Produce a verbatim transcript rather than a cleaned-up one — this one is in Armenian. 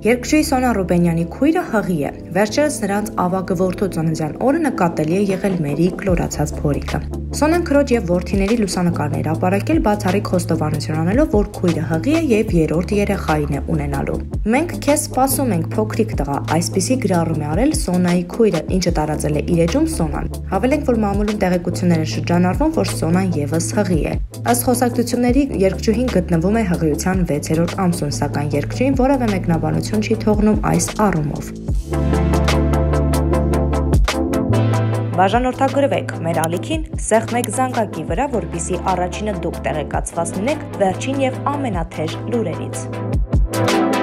Երգչուհի Սոնա Ռուբենյանի քույրը հղի է։ Վերջերս նրանց ավագ որդու ծննդյան օրը նկատելի է եղել Մերի կլորացած փորիկը։ Սոնան քրոջ եւ որդիների լուսանկարներ ապարակել բացառիկ խոստովանություն անելով, որ քույրը հղի է եւ երրորդ երեխային է ունենալու։ Մենք քեզ սպասում ենք, փոքրիկ տղա, այսպիսի գրառում է արել Սոնայի քույրը, ինչը տարածել է իր էջում Սոնան։ Հավելենք, որ մամուլում տեղեկություններ են շրջանառվում, որ Սոնան եւս հղի է։ Ըստ խոսակցությունների երգչուհին գտնվում է հղիության վեցերորդ ամսում, սակայն երգչուհին որևէ մեկնաբանություն չի թողնում այս առումով։ Բաժանորդագրվեք մեր ալիքին սեղմեք զանգակի վրա, որպեսզի առաջինը դուք տեղեկացված լինեք վերջին եւ ամենաթեժ լուրերից։